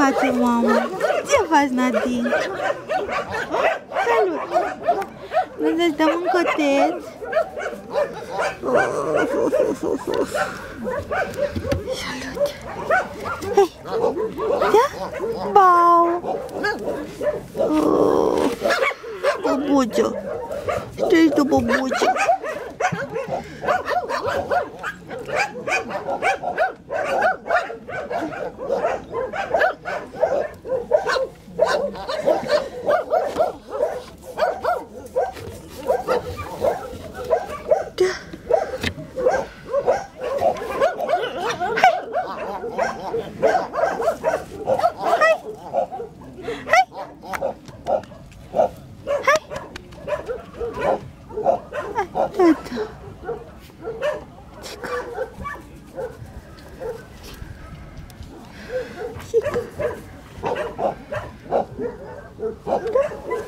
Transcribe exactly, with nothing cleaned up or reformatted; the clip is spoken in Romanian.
face mama? Ce faci, Nadine? Salut! Vrem să-ți dăm un coteț? Salut! Hei! Da? Bau! Oh, Bobuțo! Ce ești tu, Bobuțo? Chica.